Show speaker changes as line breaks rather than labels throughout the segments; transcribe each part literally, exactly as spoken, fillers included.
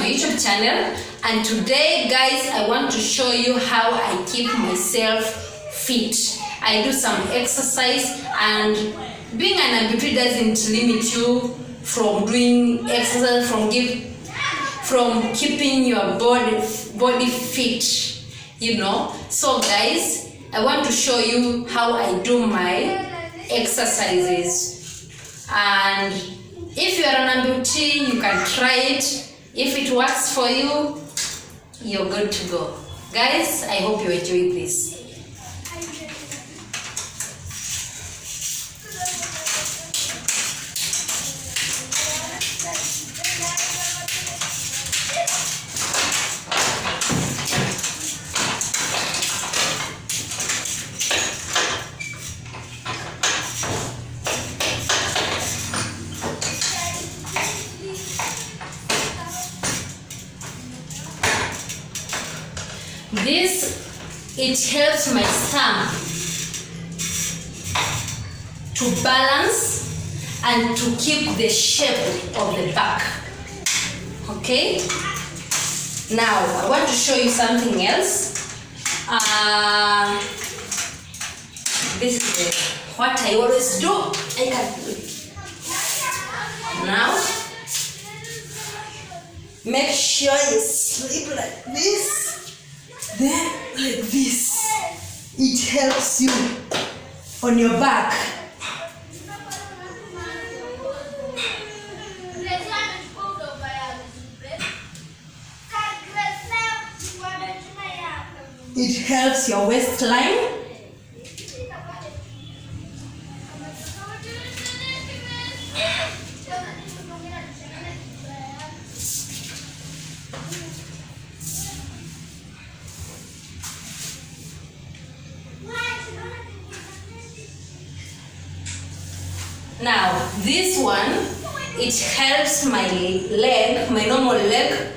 YouTube channel, and today guys I want to show you how I keep myself fit. I do some exercise, and being an amputee doesn't limit you from doing exercise, from give from keeping your body body fit, you know. So guys, I want to show you how I do my exercises, and if you are an amputee, you can try it. If it works for you, you're good to go. Guys, I hope you enjoy this. This, it helps my stomach to balance and to keep the shape of the back. Okay? Now, I want to show you something else. Uh, this is the, what I always do. I can do it. Now, make sure you sleep like this. Then like this, it helps you on your back. It helps your waistline. Now, this one, it helps my leg, my normal leg.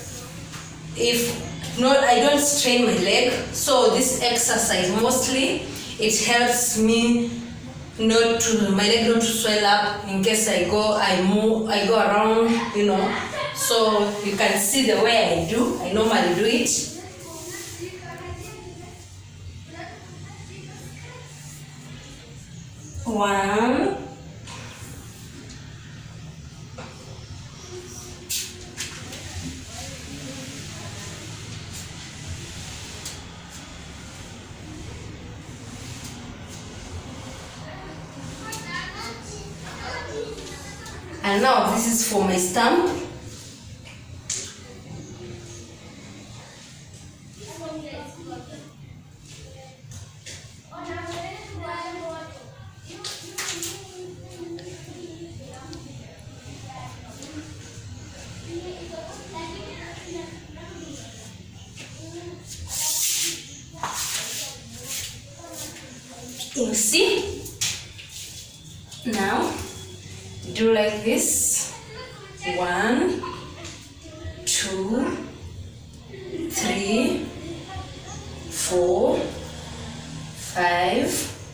If not, I don't strain my leg. So this exercise mostly, it helps me not to, my leg not to swell up in case I go, I move, I go around, you know. So you can see the way I do, I normally do it. One. And now this is for my stump. You see? Now do like this. One, two, three, four, five,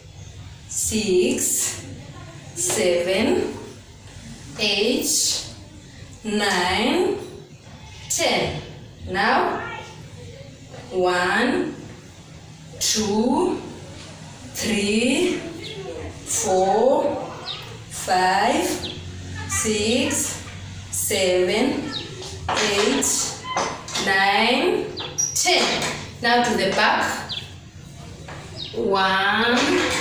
six, seven, eight, nine, ten. Now one, two, three, four, five, six, seven, eight, nine, ten. Now to the back. One,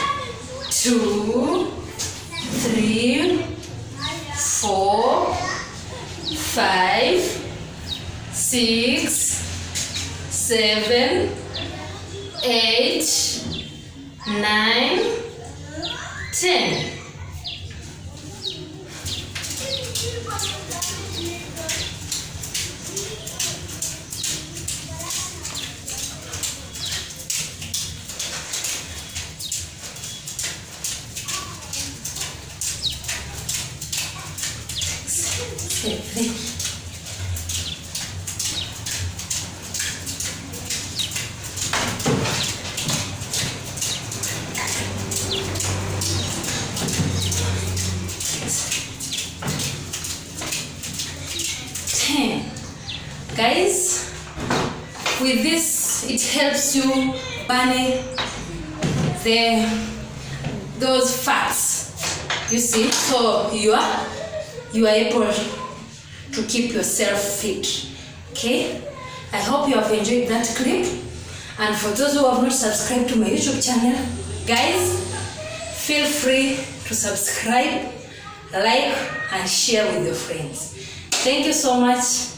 two, three, four, five, six, seven, eight, nine, ten. ten. Guys, with this it helps you burn the those fats, you see, so you are you are able to keep yourself fit. Okay, I hope you have enjoyed that clip, and for those who have not subscribed to my YouTube channel, guys, feel free to subscribe, like and share with your friends. Thank you so much.